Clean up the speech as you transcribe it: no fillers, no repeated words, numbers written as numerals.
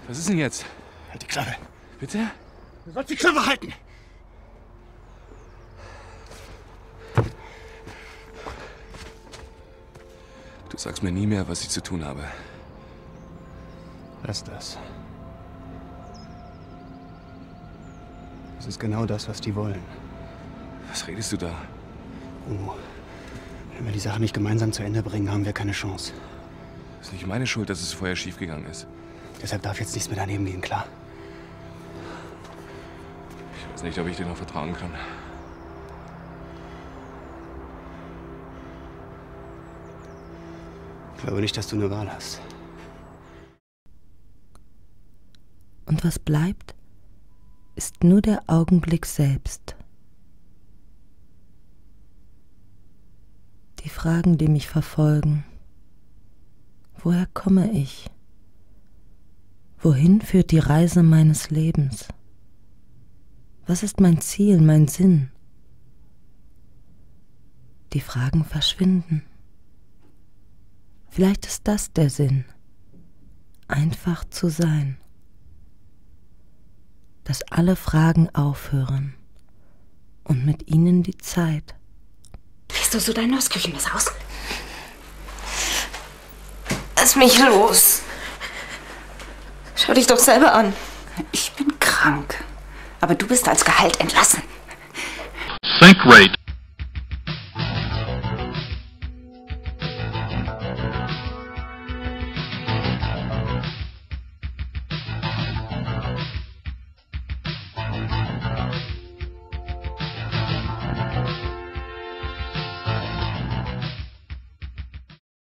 Was ist denn jetzt? Halt die Klappe. Bitte? Du sollst die Klappe halten! Du sagst mir nie mehr, was ich zu tun habe. Lass das. Das ist genau das, was die wollen. Was redest du da? Bruno, wenn wir die Sache nicht gemeinsam zu Ende bringen, haben wir keine Chance. Das ist nicht meine Schuld, dass es vorher schiefgegangen ist. Deshalb darf jetzt nichts mehr daneben gehen, klar? Ich weiß nicht, ob ich dir noch vertrauen kann. Ich glaube nicht, dass du eine Wahl hast. Und was bleibt, ist nur der Augenblick selbst. Die Fragen, die mich verfolgen. Woher komme ich? Wohin führt die Reise meines Lebens? Was ist mein Ziel, mein Sinn? Die Fragen verschwinden. Vielleicht ist das der Sinn, einfach zu sein. Dass alle Fragen aufhören und mit ihnen die Zeit. Lässt du so dein neues Küchenmesser aus? Lass mich los. Schau dich doch selber an. Ich bin krank. Aber du bist als Gehalt entlassen. Sync rate